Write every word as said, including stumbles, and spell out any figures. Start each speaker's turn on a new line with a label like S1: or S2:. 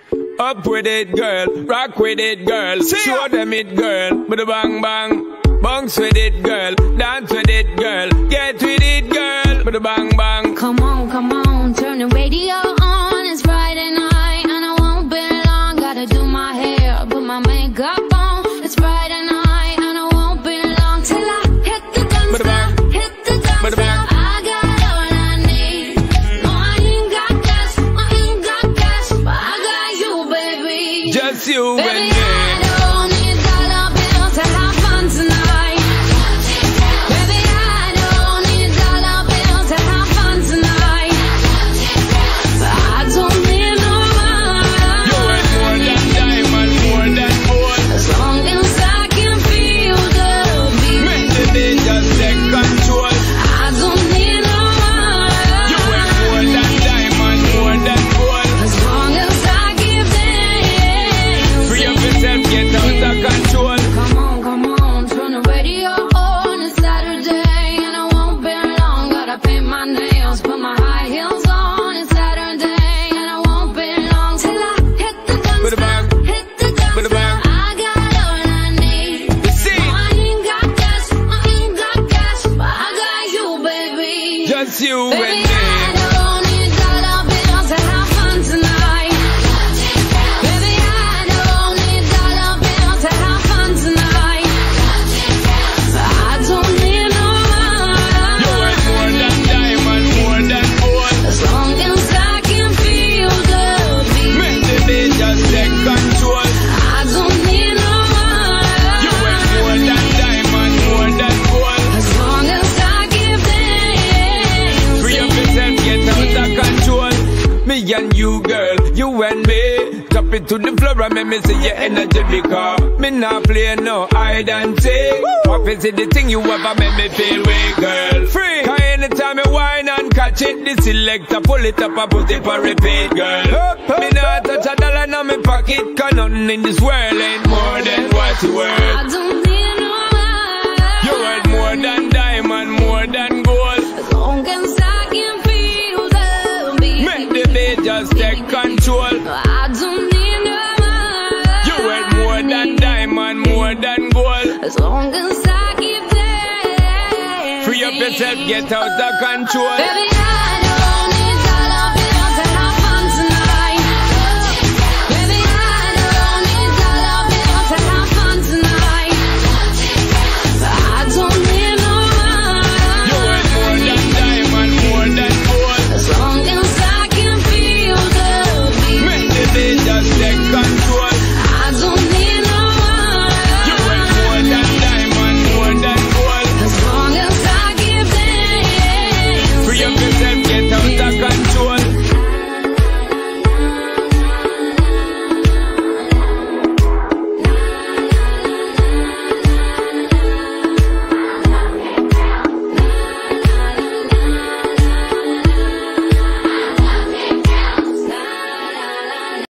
S1: Up with it, girl. Rock with it, girl. Show them it, girl. With a bang bang. Bounce with it, girl. Dance with it, girl. Get with it, girl. With a bang bang.
S2: Come on, come on. Turn the radio on. It's Friday night and I won't be long. Gotta do my hair, put my makeup on. It's Friday night and I won't be long till I hit the dance floor. Hit the dance floor. I got all I need. No, I ain't got cash. I ain't got cash, but I got you, baby.
S1: Just you
S2: baby,
S1: and me.
S2: I don't need dollar bills to have fun tonight. Baby, I don't need dollar bills to have fun tonight. But I don't need no money.
S1: You ain't more than diamond, more than gold.
S2: As long as I can feel the beat.
S1: Make the day just take control.
S2: I don't need no money.
S1: You ain't more than diamond, more than gold.
S2: As long as I give them.
S1: Free up yourself, get out of control.
S2: Come on, come on, turn the radio on. It's Saturday and I won't be long. Gotta paint my nails, put my high heels on. It's Saturday and I won't be long till I hit the dance
S1: With a bang.
S2: floor. Hit the dance
S1: With a
S2: floor.
S1: bang.
S2: I got all I need.
S1: See?
S2: No, I ain't got cash, I ain't got cash, but I got you, baby.
S1: Just you
S2: Baby,
S1: and me.
S2: I don't need dollar bills to have fun tonight. Baby, I don't need dollar bills to have fun tonight. But I don't need no
S1: You ain't more
S2: money.
S1: than diamond, more than gold.
S2: As long as I can feel the
S1: Make
S2: beat.
S1: the day just take control.
S2: I don't need no
S1: You ain't more
S2: money.
S1: than diamond, more than gold.
S2: As long as I give them.
S1: Free up yourself, get out of control. Me and you, girl, you and me. Drop it to the floor and make me see your energy because me not play no hide and seek. What is it the thing you ever make me feel weak, girl? Free. Cause anytime you whine and catch it, the selector pull it up and put it for repeat, girl. Me not touch a dollar in my pocket, cause nothing in this world ain't more than what you worth.
S2: I don't need no money.
S1: You worth more than diamond, more than gold.
S2: As long as I can feel the beat.
S1: Make the beat just take control.
S2: I don't need no money.
S1: You worth more than diamond, more than gold.
S2: As long as I give them.
S1: Free up yourself, get out of control.
S2: Baby, I don't